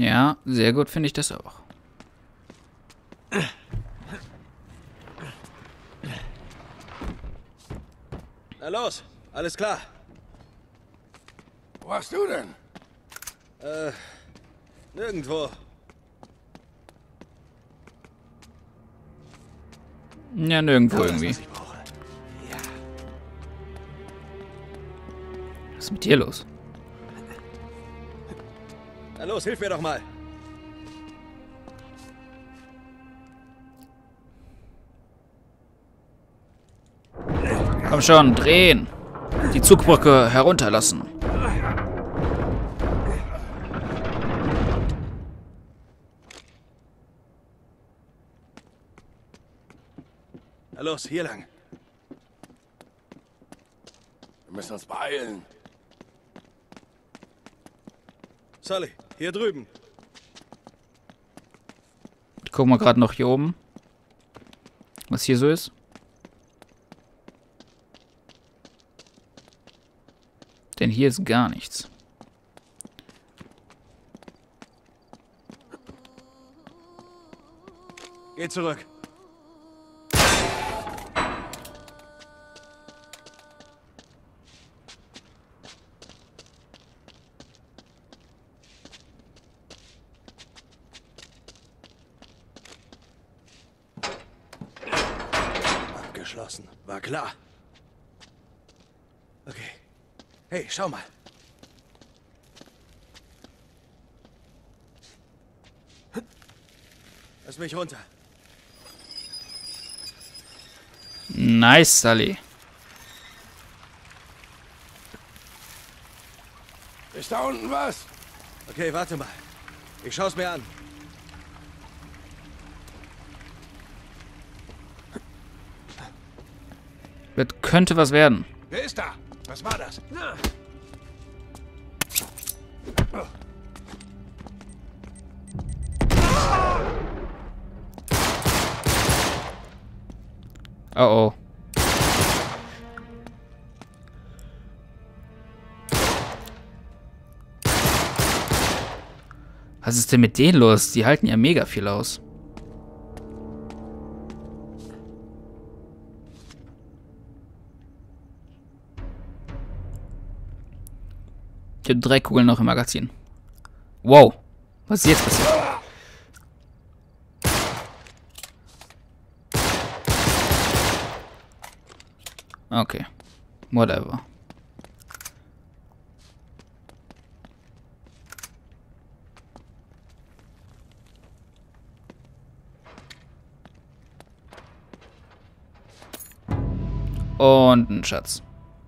Ja, sehr gut finde ich das auch. Na los, alles klar. Wo warst du denn? Nirgendwo. Ja, nirgendwo Das, irgendwie. was ich brauche. Ja. Was ist mit dir los? Na los, hilf mir doch mal. Komm schon, drehen! Die Zugbrücke herunterlassen. Na los, hier lang. Wir müssen uns beeilen. Sully, hier drüben. Ich guck mal gerade noch hier oben. Was hier so ist. Denn hier ist gar nichts. Geh zurück. Abgeschlossen. War klar. Okay. Hey, schau mal. Lass mich runter. Nice, Sully. Ist da unten was? Okay, warte mal. Ich schau's mir an. Das könnte was werden. Wer ist da? Was war das? Oh oh. Was ist denn mit denen los? Die halten ja mega viel aus. Ich habe 3 Kugeln noch im Magazin. Wow. Was ist jetzt passiert? Okay. Whatever. Und ein Schatz.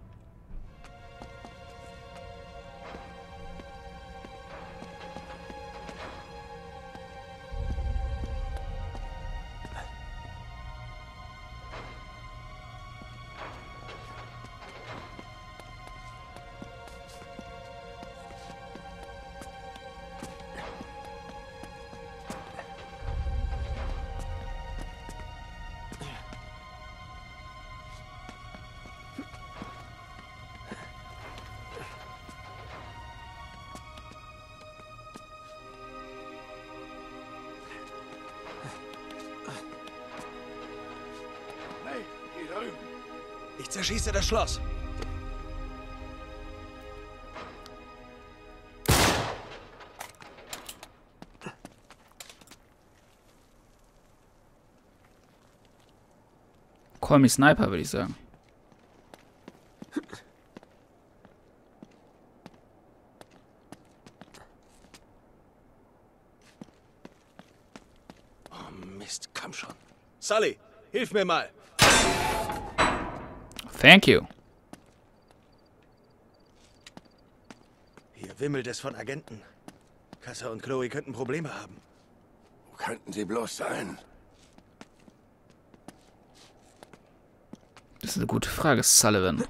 Hey, hier drüben. Ich zerschieße das Schloss. Call me Sniper, würde ich sagen. Oh Mist, komm schon. Sully, hilf mir mal. Thank you. Hier wimmelt es von Agenten. Kassa und Chloe könnten Probleme haben. Wo könnten sie bloß sein? Das ist eine gute Frage, Sullivan.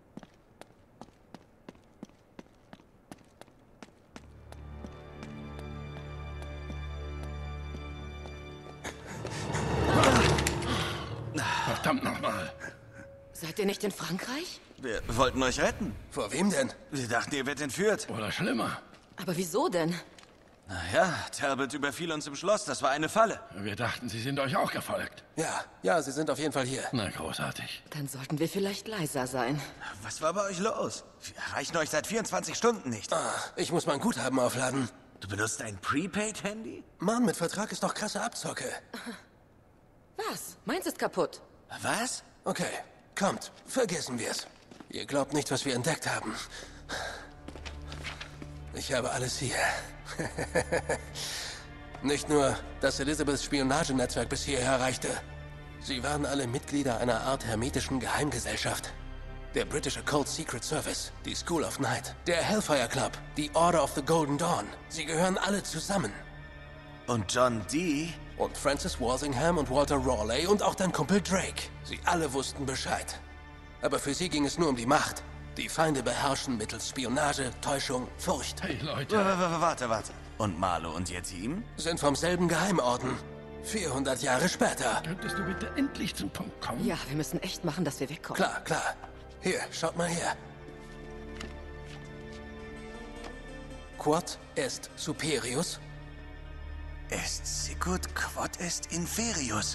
Verdammt nochmal. Seid ihr nicht in Frankreich? Wir wollten euch retten. Vor wem denn? Wir dachten, ihr werdet entführt. Oder schlimmer. Aber wieso denn? Naja, Talbot überfiel uns im Schloss. Das war eine Falle. Wir dachten, Sie sind euch auch gefolgt. Ja, sie sind auf jeden Fall hier. Na, großartig. Dann sollten wir vielleicht leiser sein. Was war bei euch los? Wir erreichen euch seit 24 Stunden nicht. Ich muss mein Guthaben aufladen. Du benutzt ein Prepaid-Handy? Mann, mit Vertrag ist doch krasse Abzocke. Was? Meins ist kaputt. Was? Okay, kommt, vergessen wir's. Ihr glaubt nicht, was wir entdeckt haben. Ich habe alles hier. Nicht nur, dass Elizabeths Spionagenetzwerk bis hierher reichte. Sie waren alle Mitglieder einer Art hermetischen Geheimgesellschaft. Der britische Cold Secret Service, die School of Night, der Hellfire Club, die Order of the Golden Dawn. Sie gehören alle zusammen. Und John Dee? Und Francis Walsingham und Walter Rawley und auch dein Kumpel Drake. Sie alle wussten Bescheid. Aber für sie ging es nur um die Macht. Die Feinde beherrschen mittels Spionage, Täuschung, Furcht. Hey, Leute. Warte. Und Marlo und ihr Team? Sind vom selben Geheimorden. 400 Jahre später. Könntest du bitte endlich zum Punkt kommen? Ja, wir müssen echt machen, dass wir wegkommen. Klar. Hier, schaut mal her. Quod est superius. Est sicut quod est inferius.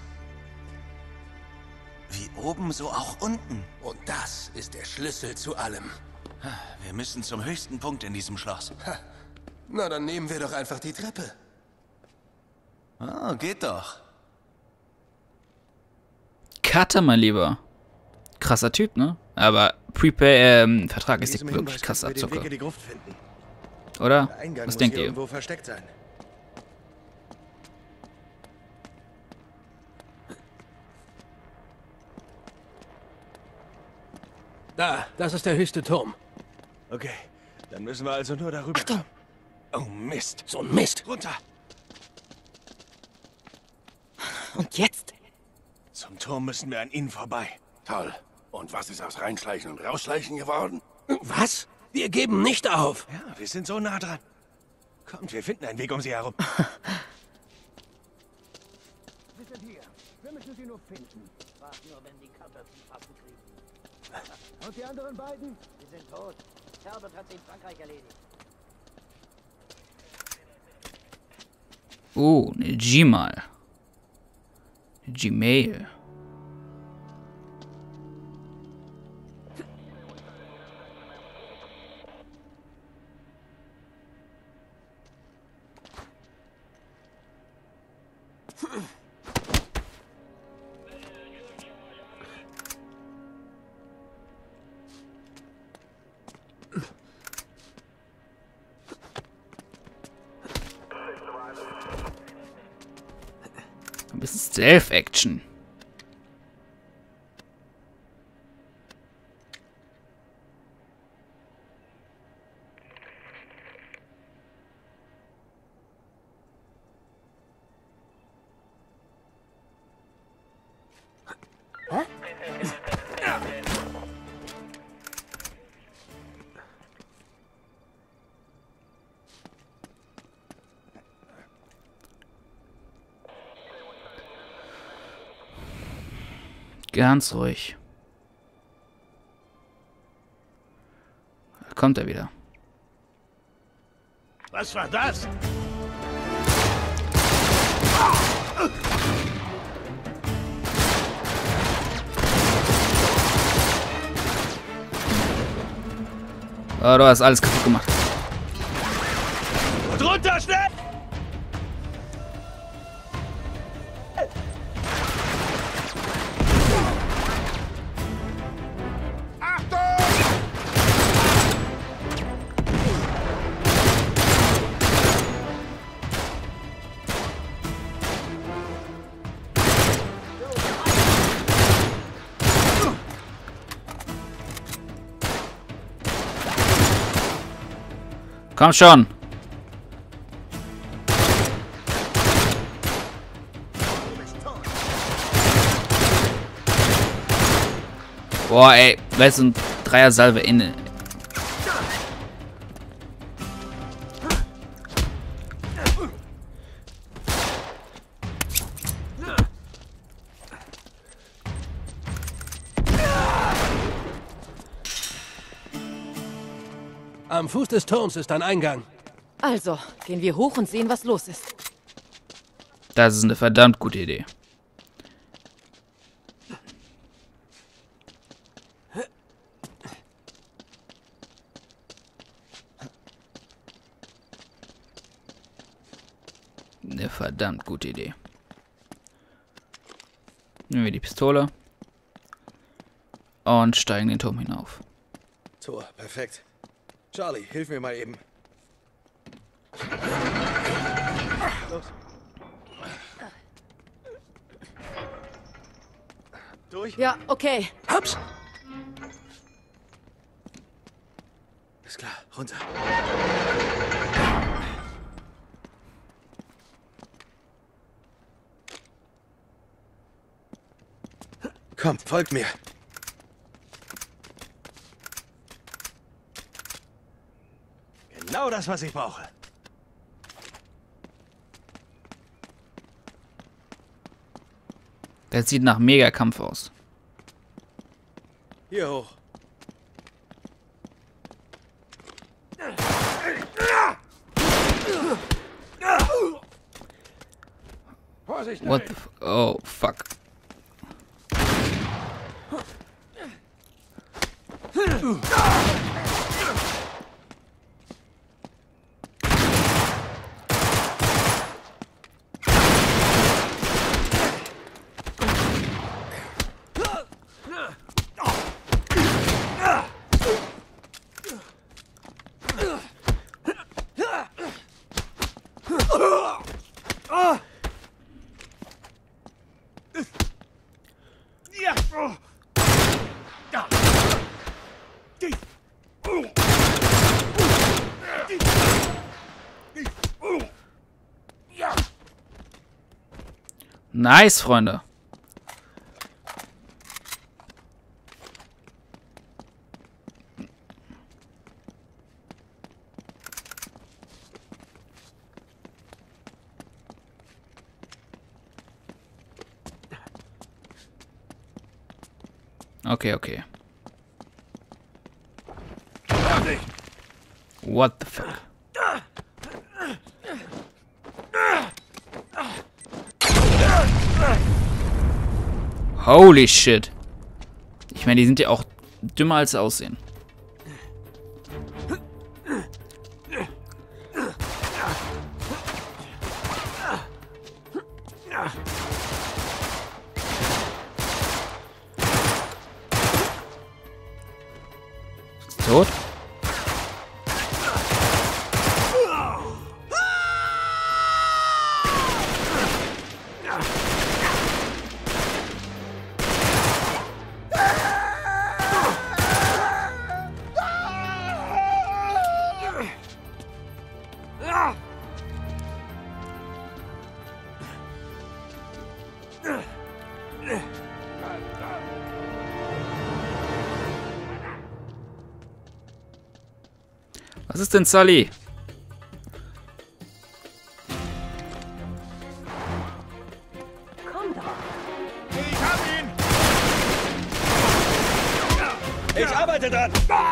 Wie oben, so auch unten. Und das ist der Schlüssel zu allem. Wir müssen zum höchsten Punkt in diesem Schloss. Na, dann nehmen wir doch einfach die Treppe. Oh, geht doch. Cutter, mein Lieber. Krasser Typ, ne? Aber Vertrag ist Diesem wirklich Hinweis krasser könnten wir den Weg Zucker. in die Gruft finden. Oder? Der Eingang Was muss denkt hier ihr? irgendwo versteckt sein. Das ist der höchste Turm. Okay, dann müssen wir also nur darüber kommen. Oh Mist. So ein Mist. Runter. Und jetzt? Zum Turm müssen wir an ihnen vorbei. Toll. Und was ist aus Reinschleichen und Rausschleichen geworden? Was? Wir geben nicht auf. Ja, wir sind so nah dran. Kommt, wir finden einen Weg um sie herum. Wir sind hier. Wir müssen sie nur finden. Warten nur, wenn die Cutters die Fassen kriegen. Und die anderen beiden? Sie sind tot. Talbot hat sie in Frankreich erledigt. Oh, eine Gmail. Gmail. Ein bisschen Stealth-Action. Ganz ruhig. Da kommt er wieder. Was war das? Oh, du hast alles kaputt gemacht. Und runter, schnell! Komm schon. Boah, ey. Gleich so ein Dreier-Salve inne. Am Fuß des Turms ist ein Eingang. Also, gehen wir hoch und sehen, was los ist. Das ist eine verdammt gute Idee. Eine verdammt gute Idee. Nehmen wir die Pistole und steigen den Turm hinauf. Tor, perfekt. Charlie, hilf mir mal eben. Los. Durch? Ja, okay. Hab's! Ist klar, runter. Komm, folgt mir. Genau das, was ich brauche. Das sieht nach Mega-Kampf aus. Hier hoch. Vorsicht! What the f oh, fuck. Nice, Freunde. Okay, okay. What the fuck? Holy shit. Ich meine, die sind ja auch dümmer als sie aussehen. Tot? Was ist denn Sully? Ich hab ihn! Ich arbeite dran!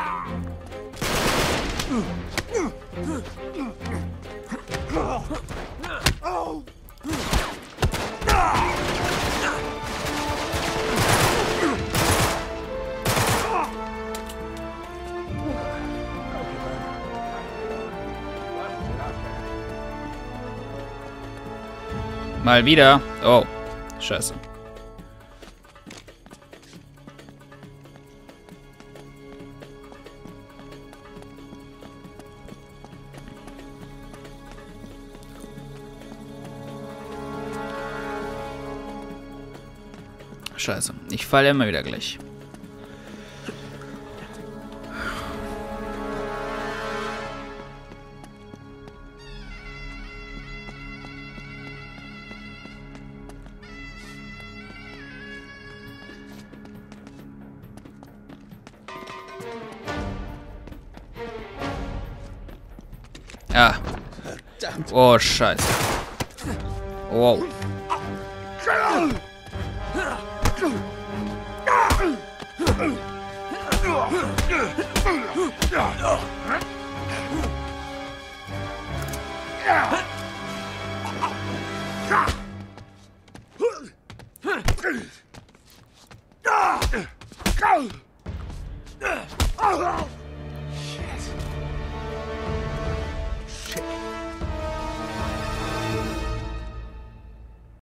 Mal wieder. Oh, scheiße. Scheiße. Ich falle immer wieder gleich. Ja. Oh, scheiße. Wow.